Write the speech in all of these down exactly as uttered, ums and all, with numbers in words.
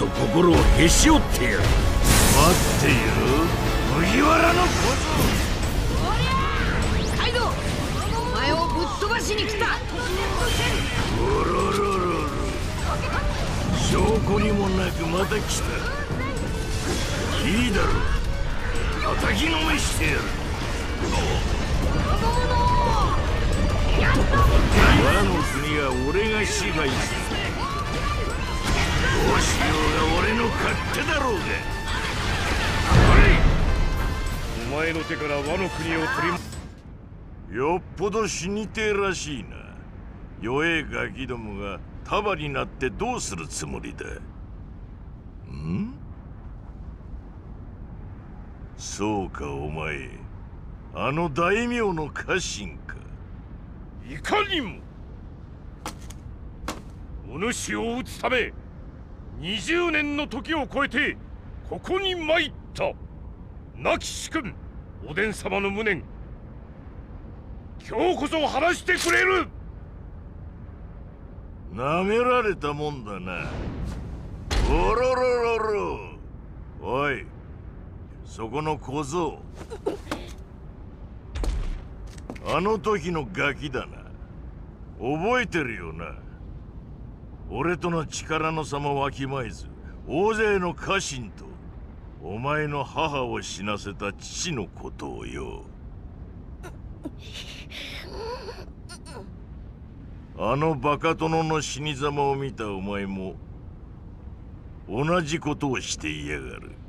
そ心をへし折ってやる。待ってよ麦わらの小僧。 おりゃーカイドウ、お前をぶっ飛ばしに来た。 おろろろろ、証拠にもなくまた来た。いいだろう、叩きのめしてやる。和の国は俺が支配する。どうしようが俺の勝手だろうが。 お前の手から和の国を取りよっぽど死にてえらしいな。弱えガキどもが束になってどうするつもりだ。ん？そうか、お前あの大名の家臣か。 いかにも。お主を討つためにじゅうねんの時を超えてここに参った。亡き主君おでん様の無念、今日こそ晴らしてくれる。 なめられたもんだな。おろろろろ。おい、そこの小僧、あの時のガキだな。覚えてるよな。俺との力の差もわきまえず、大勢の家臣とお前の母を死なせた父のことをよ。あのバカ殿の死に様を見たお前も同じことをしていやがる。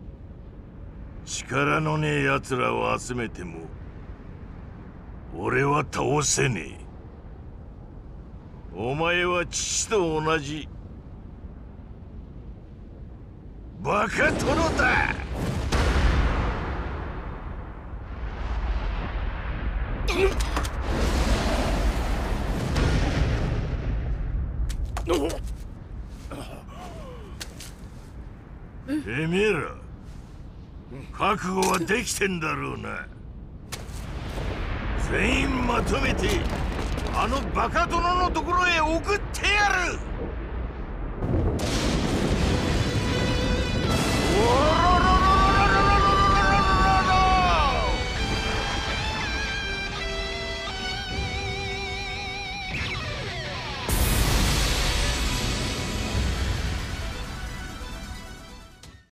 力のねえ奴らを集めても俺は倒せねえ。お前は父と同じバカ殿だ。てめえら覚悟はできてんだろうな。全員まとめてあのバカ殿のところへ送ってやる。お